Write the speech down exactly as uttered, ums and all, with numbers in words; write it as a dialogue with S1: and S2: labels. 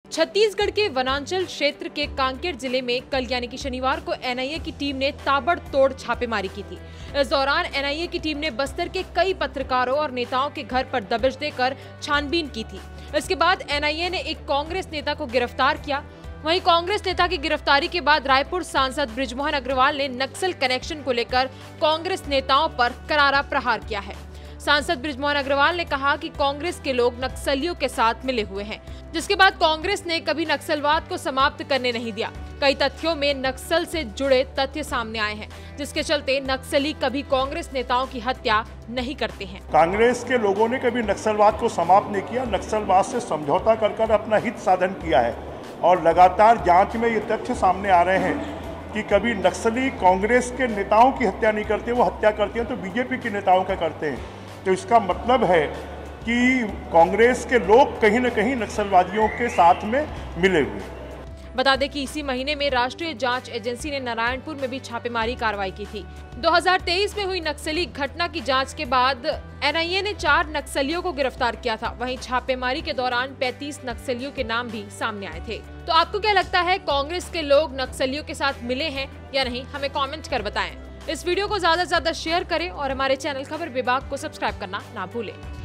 S1: छत्तीसगढ़ के वनांचल क्षेत्र के कांकेर जिले में कल यानी कि शनिवार को एन आई ए की टीम ने ताबड़तोड़ छापेमारी की थी। इस दौरान एन आई ए की टीम ने बस्तर के कई पत्रकारों और नेताओं के घर पर दबिश देकर छानबीन की थी। इसके बाद एन आई ए ने एक कांग्रेस नेता को गिरफ्तार किया। वहीं कांग्रेस नेता की गिरफ्तारी के बाद रायपुर सांसद बृजमोहन अग्रवाल ने नक्सल कनेक्शन को लेकर कांग्रेस नेताओं पर करारा प्रहार किया है। सांसद बृजमोहन अग्रवाल ने कहा कि कांग्रेस के लोग नक्सलियों के साथ मिले हुए हैं, जिसके बाद कांग्रेस ने कभी नक्सलवाद को समाप्त करने नहीं दिया। कई तथ्यों में नक्सल से जुड़े तथ्य सामने आए हैं, जिसके चलते नक्सली कभी कांग्रेस नेताओं की हत्या नहीं करते हैं।
S2: कांग्रेस के लोगों ने कभी नक्सलवाद को समाप्त नहीं किया, नक्सलवाद से समझौता कर कर अपना हित साधन किया है और लगातार जांच में ये तथ्य सामने आ रहे हैं कि कभी नक्सली कांग्रेस के नेताओं की हत्या नहीं करते, वो हत्या करते हैं तो बीजेपी के नेताओं का करते हैं। तो इसका मतलब है कि कांग्रेस के लोग कहीं न कहीं नक्सलवादियों के साथ में मिले हुए।
S1: बता दें कि इसी महीने में राष्ट्रीय जांच एजेंसी ने नारायणपुर में भी छापेमारी कार्रवाई की थी। दो हज़ार तेईस में हुई नक्सली घटना की जांच के बाद एन आई ए ने चार नक्सलियों को गिरफ्तार किया था। वहीं छापेमारी के दौरान पैंतीस नक्सलियों के नाम भी सामने आए थे। तो आपको क्या लगता है, कांग्रेस के लोग नक्सलियों के साथ मिले हैं या नहीं? हमें कॉमेंट कर बताएं। इस वीडियो को ज्यादा से ज्यादा शेयर करें और हमारे चैनल खबर विभाग को सब्सक्राइब करना ना भूलें।